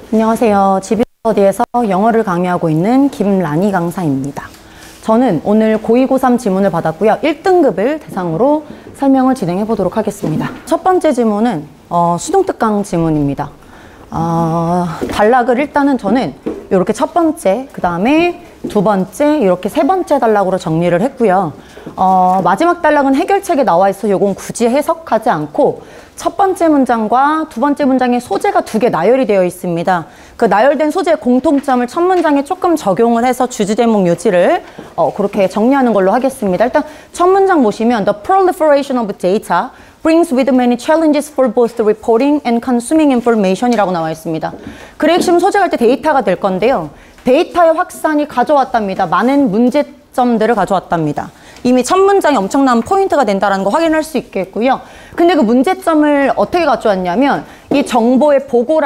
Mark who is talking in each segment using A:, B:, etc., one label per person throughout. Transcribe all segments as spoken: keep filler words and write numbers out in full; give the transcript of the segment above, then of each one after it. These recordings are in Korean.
A: 안녕하세요. 지비스터디에서 영어를 강의하고 있는 김라니 강사입니다. 저는 오늘 고이 고삼 지문을 받았고요. 일 등급을 대상으로 설명을 진행해 보도록 하겠습니다. 첫 번째 지문은 어, 수동특강 지문입니다. 어, 단락을 일단은 저는 이렇게 첫 번째, 그 다음에 두 번째, 이렇게 세 번째 단락으로 정리를 했고요. 어, 마지막 단락은 해결책에 나와 있어 요건 굳이 해석하지 않고 첫 번째 문장과 두 번째 문장의 소재가 두 개 나열이 되어 있습니다. 그 나열된 소재의 공통점을 첫 문장에 조금 적용을 해서 주제 제목 요지를 어, 그렇게 정리하는 걸로 하겠습니다. 일단 첫 문장 보시면 The proliferation of data brings with many challenges for both the reporting and consuming information 이라고 나와 있습니다. 글의 핵심 소재가 할 때 데이터가 될 건데요. 데이터의 확산이 가져왔답니다. 많은 문제점들을 가져왔답니다. 이미 첫 문장이 엄청난 포인트가 된다는 거 확인할 수 있겠고요. 근데 그 문제점을 어떻게 가져왔냐면 이 정보의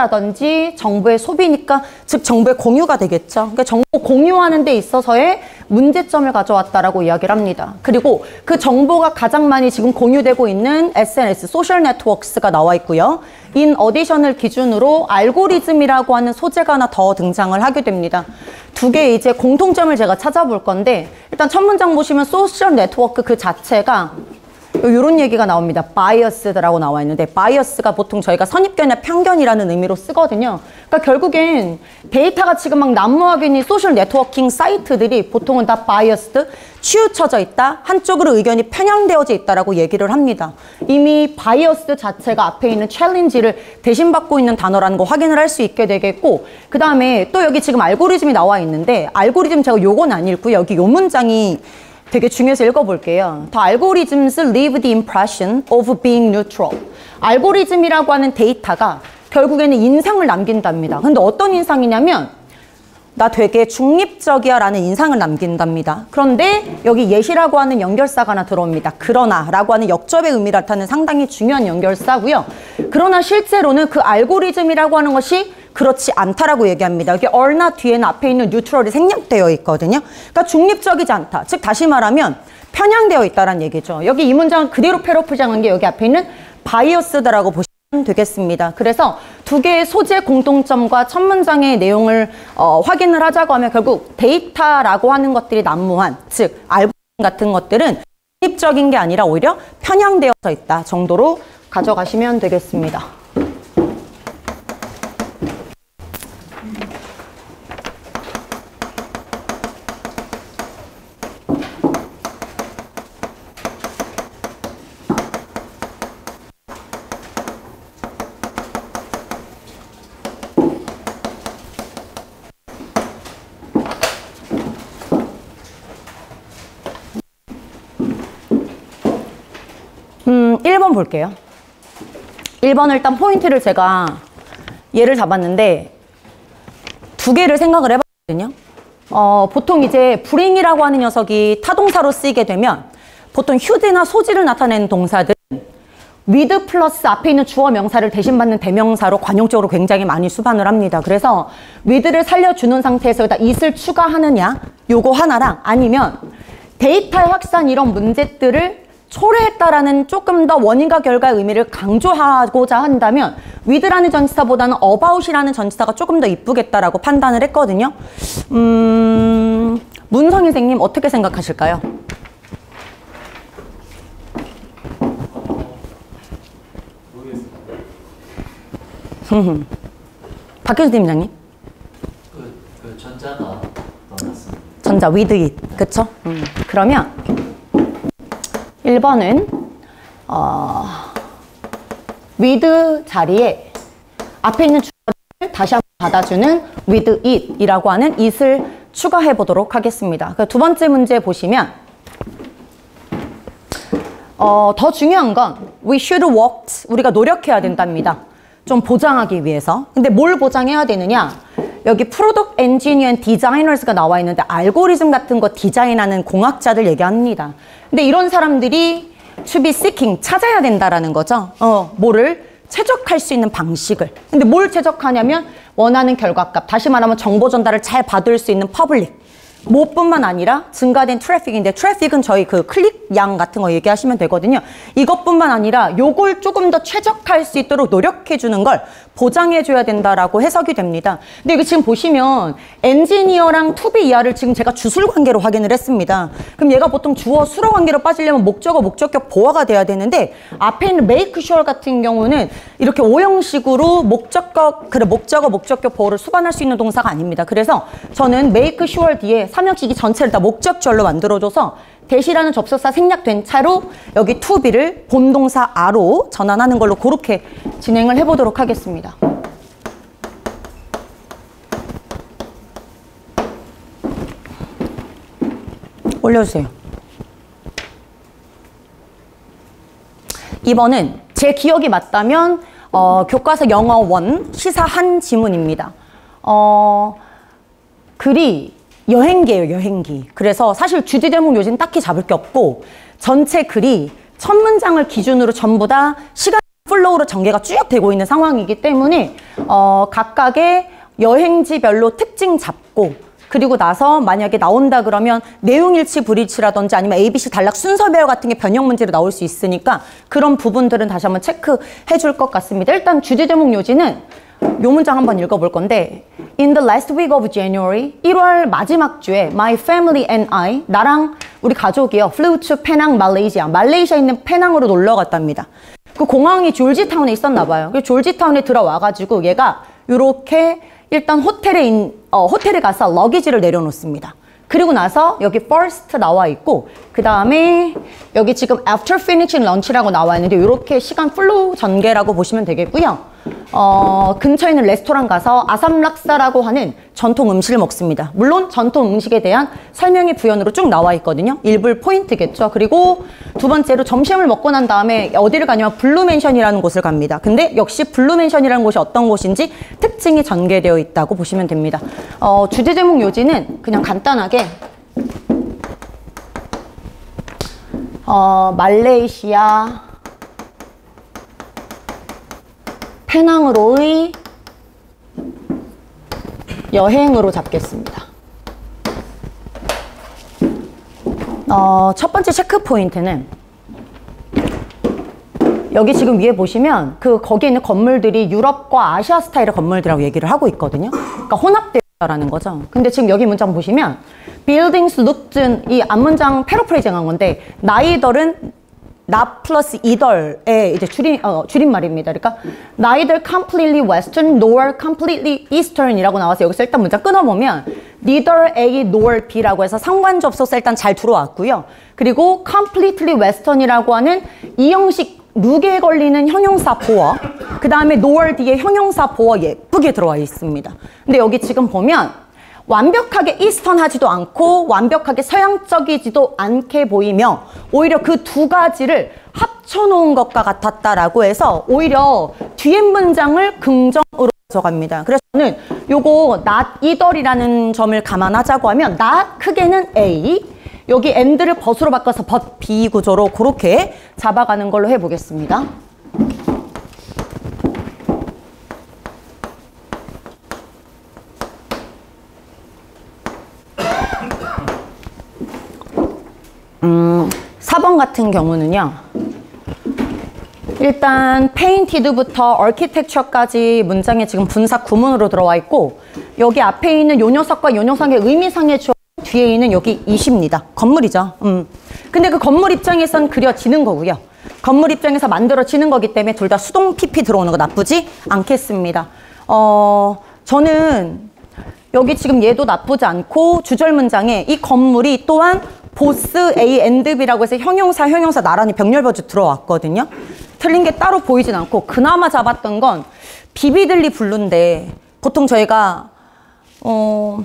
A: 보고라든지 정보의 소비니까 즉 정보의 공유가 되겠죠. 그러니까 정보 공유하는 데 있어서의 문제점을 가져왔다라고 이야기를 합니다. 그리고 그 정보가 가장 많이 지금 공유되고 있는 에스엔에스, 소셜 네트워크스가 나와 있고요. 인 어디션을 기준으로 알고리즘이라고 하는 소재가 하나 더 등장을 하게 됩니다. 두 개의 이제 공통점을 제가 찾아볼 건데 일단 첫 문장 보시면 소셜 네트워크 그 자체가 이런 얘기가 나옵니다. 바이어스라고 나와 있는데 바이어스가 보통 저희가 선입견이나 편견이라는 의미로 쓰거든요. 그러니까 결국엔 데이터가 지금 막 난무하게 있는 소셜 네트워킹 사이트들이 보통은 다 바이어스드, 치우쳐져 있다, 한쪽으로 의견이 편향되어져 있다라고 얘기를 합니다. 이미 바이어스 자체가 앞에 있는 챌린지를 대신받고 있는 단어라는 거 확인을 할 수 있게 되겠고 그 다음에 또 여기 지금 알고리즘이 나와 있는데 알고리즘 제가 요건 안 읽고요. 여기 요 문장이 되게 중요해서 읽어볼게요. The algorithms leave the impression of being neutral. 알고리즘이라고 하는 데이터가 결국에는 인상을 남긴답니다. 근데 어떤 인상이냐면 나 되게 중립적이야 라는 인상을 남긴답니다. 그런데 여기 예시라고 하는 연결사가 하나 들어옵니다. 그러나 라고 하는 역접의 의미를 나타내는 상당히 중요한 연결사고요. 그러나 실제로는 그 알고리즘이라고 하는 것이 그렇지 않다라고 얘기합니다. 여기 or나 뒤에는 앞에 있는 뉴트럴이 생략되어 있거든요. 그러니까 중립적이지 않다. 즉 다시 말하면 편향되어 있다는 얘기죠. 여기 이 문장은 그대로 패러 포장한 게 여기 앞에 있는 바이어스다라고 보시면 되겠습니다. 그래서 두 개의 소재 공통점과 첫 문장의 내용을 어, 확인을 하자고 하면 결국 데이터라고 하는 것들이 난무한, 즉 알고리즘 같은 것들은 중립적인 게 아니라 오히려 편향되어져 있다 정도로 가져가시면 되겠습니다. 음, 일 번 볼게요. 일 번을 일단 포인트를 제가 얘를 잡았는데 두 개를 생각을 해봤거든요. 어, 보통 이제 bring이라고 하는 녀석이 타동사로 쓰이게 되면 보통 휴대나 소지를 나타내는 동사들은 with 플러스 앞에 있는 주어 명사를 대신받는 대명사로 관용적으로 굉장히 많이 수반을 합니다. 그래서 with를 살려주는 상태에서 여기다 it을 추가하느냐 요거 하나랑 아니면 데이터의 확산 이런 문제들을 초래했다라는 조금 더 원인과 결과의 의미를 강조하고자 한다면 with라는 전치사보다는 about이라는 전치사가 조금 더 이쁘겠다라고 판단을 했거든요. 음, 문성희 선생님 어떻게 생각하실까요?
B: 모르겠습니다.
A: 박효수 팀장님?
B: 그, 그 전자가 더 낫습니다.
A: 전자 with it, 그쵸? 음, 그러면 일 번은 어, with 자리에 앞에 있는 주어를 다시 한번 받아주는 with it 이라고 하는 it을 추가해 보도록 하겠습니다. 두 번째 문제 보시면 어, 더 중요한 건 we should work, 우리가 노력해야 된답니다. 좀 보장하기 위해서. 근데 뭘 보장해야 되느냐? 여기 프로덕트 엔지니어 앤 디자이너스가 나와 있는데 알고리즘 같은 거 디자인하는 공학자들 얘기합니다. 근데 이런 사람들이 to be seeking, 찾아야 된다라는 거죠. 어, 뭐를 최적할 수 있는 방식을. 근데 뭘 최적하냐면 원하는 결과값, 다시 말하면 정보 전달을 잘 받을 수 있는 퍼블릭. 뭐뿐만 아니라 증가된 트래픽인데 트래픽은 저희 그 클릭 양 같은 거 얘기하시면 되거든요. 이것뿐만 아니라 요걸 조금 더 최적화할 수 있도록 노력해 주는 걸 보장해 줘야 된다라고 해석이 됩니다. 근데 여기 지금 보시면 엔지니어랑 투비 이하를 지금 제가 주술 관계로 확인을 했습니다. 그럼 얘가 보통 주어 수로 관계로 빠지려면 목적어 목적격 보어가 돼야 되는데 앞에 있는 make sure 같은 경우는 이렇게 오형식으로 목적격 그래 목적어 목적격 보어를 수반할 수 있는 동사가 아닙니다. 그래서 저는 make sure 뒤에 삼형식이 전체를 다 목적절로 만들어줘서 대시라는 접속사 생략된 차로 여기 to be를 본동사 a로 전환하는 걸로 그렇게 진행을 해보도록 하겠습니다. 올려주세요. 이 번은 제 기억이 맞다면 어, 교과서 영어 원 시사 한 지문입니다. 어, 글이 여행기예요, 여행기. 그래서 사실 주제 제목 요즘 딱히 잡을 게 없고 전체 글이 첫 문장을 기준으로 전부 다 시간 플로우로 전개가 쭉 되고 있는 상황이기 때문에 어, 각각의 여행지별로 특징 잡고 그리고 나서 만약에 나온다 그러면 내용일치 불일치라든지 아니면 에이비씨 단락 순서 배열 같은 게 변형 문제로 나올 수 있으니까 그런 부분들은 다시 한번 체크해 줄 것 같습니다. 일단 주제 제목 요지는 요 문장 한번 읽어볼 건데 In the last week of January 일월 마지막 주에 My family and I 나랑 우리 가족이요 flew to Penang, Malaysia 말레이시아에 있는 페낭으로 놀러 갔답니다. 그 공항이 졸지타운에 있었나 봐요. 그래서 졸지타운에 들어와가지고 얘가 요렇게 일단 호텔에 인, 어, 호텔에 가서 러기지를 내려놓습니다. 그리고 나서 여기 first 나와 있고 그 다음에 여기 지금 after finishing lunch라고 나와 있는데 이렇게 시간 플로우 전개라고 보시면 되겠고요. 어, 근처에 있는 레스토랑 가서 아삼락사라고 하는 전통 음식을 먹습니다. 물론 전통 음식에 대한 설명이 부연으로 쭉 나와 있거든요. 일부 포인트겠죠. 그리고 두 번째로 점심을 먹고 난 다음에 어디를 가냐면 블루맨션이라는 곳을 갑니다. 근데 역시 블루맨션이라는 곳이 어떤 곳인지 특징이 전개되어 있다고 보시면 됩니다. 어, 주제 제목 요지는 그냥 간단하게 어, 말레이시아 페낭으로의 여행으로 잡겠습니다. 어, 첫 번째 체크 포인트는 여기 지금 위에 보시면 그 거기에 있는 건물들이 유럽과 아시아 스타일의 건물들이라고 얘기를 하고 있거든요. 그러니까 혼합되어라는 거죠. 근데 지금 여기 문장 보시면 buildings looked 이 앞문장 패러프레이징한 건데 neither은 not 플러스 either의 이제 줄임, 어, 줄임말입니다. 그러니까 neither completely western nor completely eastern이라고 나와서 여기서 일단 문장 끊어보면 neither A nor B라고 해서 상관 접속사 일단 잘 들어왔고요. 그리고 completely western이라고 하는 이 형식 룩에 걸리는 형용사 보어 그 다음에 nor 뒤에 형용사 보어 예쁘게 들어와 있습니다. 근데 여기 지금 보면 완벽하게 이스턴하지도 않고 완벽하게 서양적이지도 않게 보이며 오히려 그 두 가지를 합쳐놓은 것과 같았다라고 해서 오히려 뒤에 문장을 긍정으로 가져갑니다. 그래서 저는 요거 not either이라는 점을 감안하자고 하면 not 크게는 A 여기 and를 but으로 바꿔서 but B 구조로 그렇게 잡아가는 걸로 해보겠습니다. 음, 사 번 같은 경우는요. 일단 painted부터 architecture까지 문장에 지금 분사 구문으로 들어와 있고 여기 앞에 있는 요 녀석과 요 녀석의 의미상의 주어 뒤에 있는 여기 이십니다. 건물이죠. 음. 근데 그 건물 입장에선 그려지는 거고요. 건물 입장에서 만들어지는 거기 때문에 둘 다 수동 피피 들어오는 거 나쁘지 않겠습니다. 어, 저는 여기 지금 얘도 나쁘지 않고 주절 문장에 이 건물이 또한 보스 A and B라고 해서 형용사 형용사 나란히 병렬버즈 들어왔거든요. 틀린 게 따로 보이진 않고 그나마 잡았던 건 비비들리 블루인데 보통 저희가 어,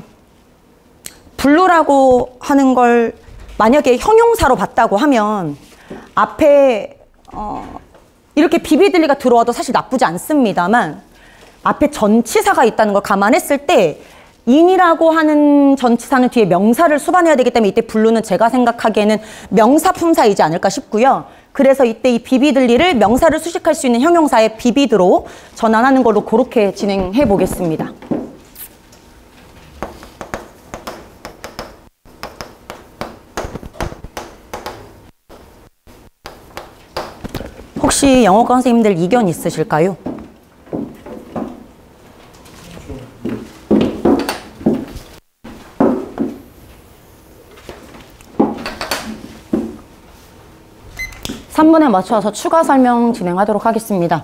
A: 블루라고 하는 걸 만약에 형용사로 봤다고 하면 앞에 어, 이렇게 비비들리가 들어와도 사실 나쁘지 않습니다만 앞에 전치사가 있다는 걸 감안했을 때 인이라고 하는 전치사는 뒤에 명사를 수반해야 되기 때문에 이때 블루는 제가 생각하기에는 명사 품사이지 않을까 싶고요. 그래서 이때 이 비비들리를 명사를 수식할 수 있는 형용사의 비비드로 전환하는 걸로 그렇게 진행해 보겠습니다. 혹시 영어과 선생님들 이견 있으실까요? 삼 분에 맞춰서 추가 설명 진행하도록 하겠습니다.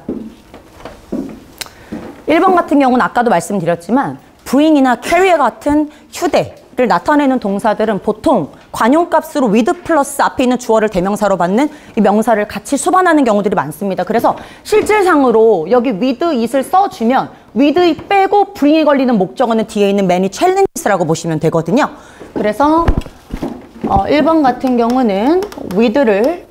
A: 일 번 같은 경우는 아까도 말씀드렸지만 bring이나 carry 같은 휴대를 나타내는 동사들은 보통 관용값으로 with 플러스 앞에 있는 주어를 대명사로 받는 이 명사를 같이 수반하는 경우들이 많습니다. 그래서 실질상으로 여기 with it을 써주면 with it 빼고 bring이 걸리는 목적어는 뒤에 있는 many challenges라고 보시면 되거든요. 그래서 어, 일 번 같은 경우는 with를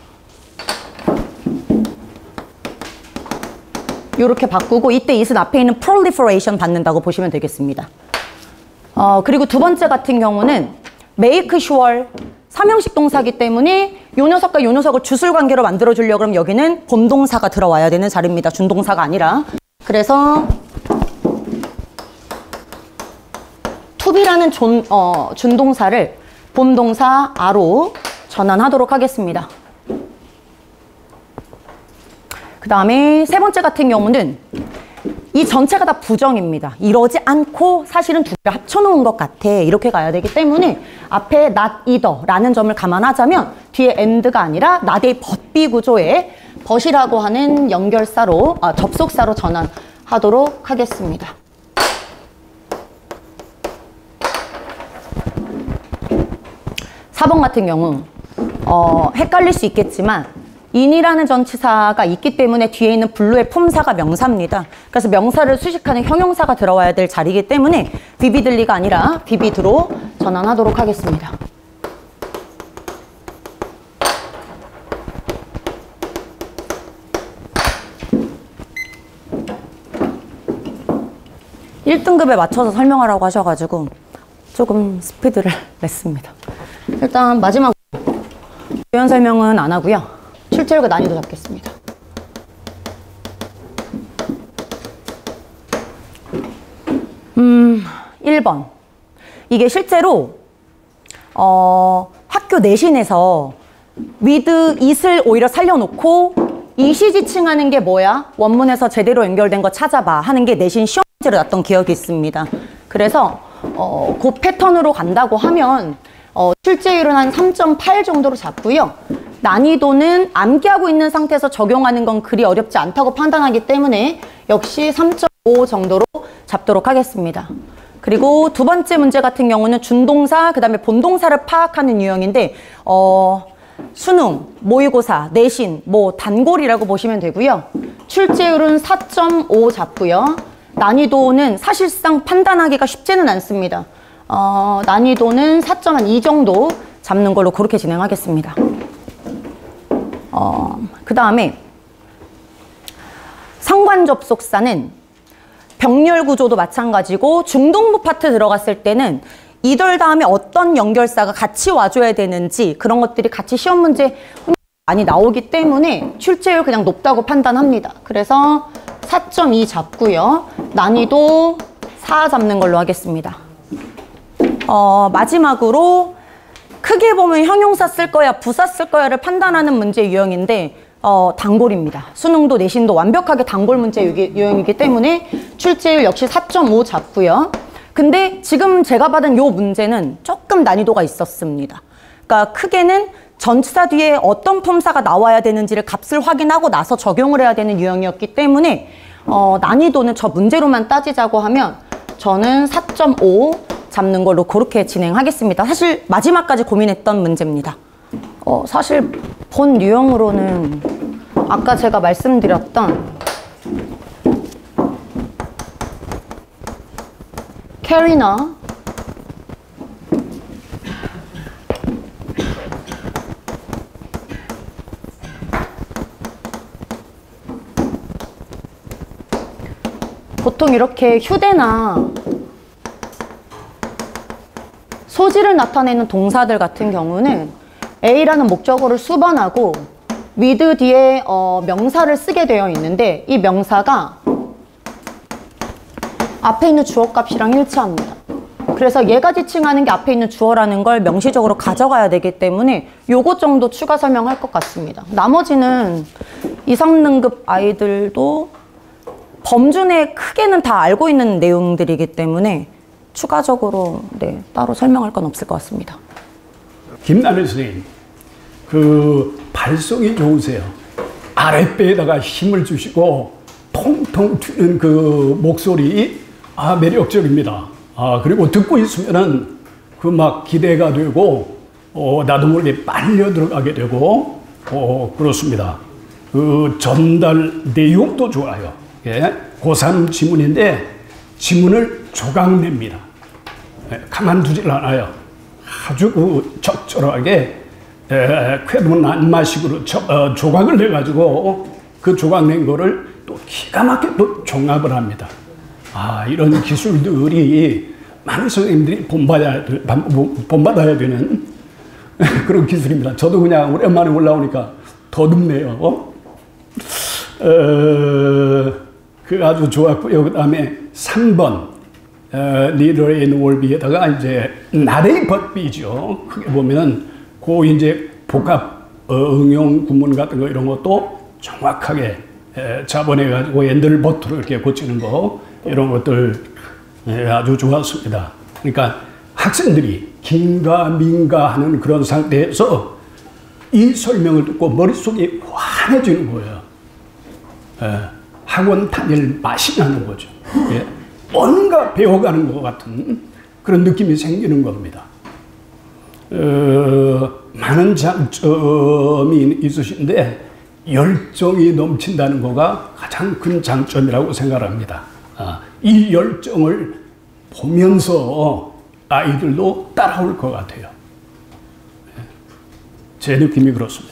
A: 이렇게 바꾸고 이때 it은 앞에 있는 proliferation 받는다고 보시면 되겠습니다. 어, 그리고 두 번째 같은 경우는 make sure 삼형식 동사기 때문에 요 녀석과 요 녀석을 주술 관계로 만들어 주려고 그러면 여기는 본동사가 들어와야 되는 자리입니다. 준동사가 아니라. 그래서 tobe라는 존, 어, 준동사를 본동사 a로 전환하도록 하겠습니다. 그 다음에 세 번째 같은 경우는 이 전체가 다 부정입니다. 이러지 않고 사실은 두 개를 합쳐놓은 것 같아. 이렇게 가야 되기 때문에 앞에 not either 라는 점을 감안하자면 뒤에 and가 아니라 not의 but 비구조에 but이라고 하는 연결사로, 아, 접속사로 전환하도록 하겠습니다. 사 번 같은 경우 어, 헷갈릴 수 있겠지만 in이라는 전치사가 있기 때문에 뒤에 있는 블루의 품사가 명사입니다. 그래서 명사를 수식하는 형용사가 들어와야 될 자리이기 때문에 vividly가 아니라 vivid로 전환하도록 하겠습니다. 일 등급에 맞춰서 설명하라고 하셔가지고 조금 스피드를 냈습니다. 일단 마지막 표현 설명은 안 하고요. 출제율과 난이도 잡겠습니다. 음, 일 번. 이게 실제로 어, 학교 내신에서 with it을 오히려 살려놓고 it이 지칭하는 게 뭐야? 원문에서 제대로 연결된 거 찾아봐 하는 게 내신 시험 문제로 났던 기억이 있습니다. 그래서 어, 그 패턴으로 간다고 하면 어, 출제율은 한 삼 점 팔 정도로 잡고요. 난이도는 암기하고 있는 상태에서 적용하는 건 그리 어렵지 않다고 판단하기 때문에 역시 삼 점 오 정도로 잡도록 하겠습니다. 그리고 두 번째 문제 같은 경우는 준동사, 그 다음에 본동사를 파악하는 유형인데 어, 수능, 모의고사, 내신, 뭐 단골이라고 보시면 되고요. 출제율은 사 점 오 잡고요. 난이도는 사실상 판단하기가 쉽지는 않습니다. 어, 난이도는 사 점 이 정도 잡는 걸로 그렇게 진행하겠습니다. 어, 그 다음에 상관접속사는 병렬 구조도 마찬가지고 중동부 파트 들어갔을 때는 이들 다음에 어떤 연결사가 같이 와줘야 되는지 그런 것들이 같이 시험 문제 많이 나오기 때문에 출제율 그냥 높다고 판단합니다. 그래서 사 점 이 잡고요. 난이도 사 잡는 걸로 하겠습니다. 어, 마지막으로 크게 보면 형용사 쓸 거야, 부사 쓸 거야를 판단하는 문제 유형인데 어, 단골입니다. 수능도 내신도 완벽하게 단골 문제 유형이기 때문에 출제율 역시 사 점 오 잡고요. 근데 지금 제가 받은 요 문제는 조금 난이도가 있었습니다. 그러니까 크게는 전치사 뒤에 어떤 품사가 나와야 되는지를 값을 확인하고 나서 적용을 해야 되는 유형이었기 때문에 어, 난이도는 저 문제로만 따지자고 하면 저는 사 점 오 잡는 걸로 그렇게 진행하겠습니다. 사실 마지막까지 고민했던 문제입니다. 어, 사실 본 유형으로는 아까 제가 말씀드렸던 carry나 보통 이렇게 휴대나 소지를 나타내는 동사들 같은 경우는 A라는 목적어를 수반하고 with 뒤에 어, 명사를 쓰게 되어 있는데 이 명사가 앞에 있는 주어값이랑 일치합니다. 그래서 얘가 지칭하는 게 앞에 있는 주어라는 걸 명시적으로 가져가야 되기 때문에 요것 정도 추가 설명할 것 같습니다. 나머지는 이상 등급 아이들도 범주 내 크게는 다 알고 있는 내용들이기 때문에 추가적으로 네, 따로 설명할 건 없을 것 같습니다.
C: 김란희 선생님, 그 발성이 좋으세요. 아랫배에다가 힘을 주시고 통통 튀는 그 목소리, 아, 매력적입니다. 아, 그리고 듣고 있으면은 그 막 기대가 되고, 어, 나도 모르게 빨려 들어가게 되고, 어, 그렇습니다. 그 전달 내용도 좋아요. 예? 고삼 지문인데 지문을 조각냅니다. 예, 가만두질 않아요. 아주 그 적절하게 쾌도난마식으로 어, 조각을 내가지고 그 조각낸 거를 또 기가 막히게 또 종합을 합니다. 아, 이런 기술들이 많은 선생님들이 본받아야, 본받아야 되는 그런 기술입니다. 저도 그냥 오랜만에 올라오니까 더듬네요. 어? 어, 그 아주 좋았고요. 그 다음에 삼 번 리더 인 월비에다가 이제 나레이 법비죠. 크게 보면은 그 이제 복합 어, 응용 구문 같은 거 이런 것도 정확하게 에, 잡아내 가지고 엔들 버트로 이렇게 고치는 거 이런 것들 예, 아주 좋았습니다. 그러니까 학생들이 긴가 민가 하는 그런 상태에서 이 설명을 듣고 머릿속이 환해지는 거예요. 예, 학원 다닐 맛이 나는 거죠. 예, 뭔가 배워가는 것 같은 그런 느낌이 생기는 겁니다. 어, 많은 장점이 있으신데 열정이 넘친다는 거가 가장 큰 장점이라고 생각합니다. 아, 이 열정을 보면서 아이들도 따라올 것 같아요. 제 느낌이 그렇습니다.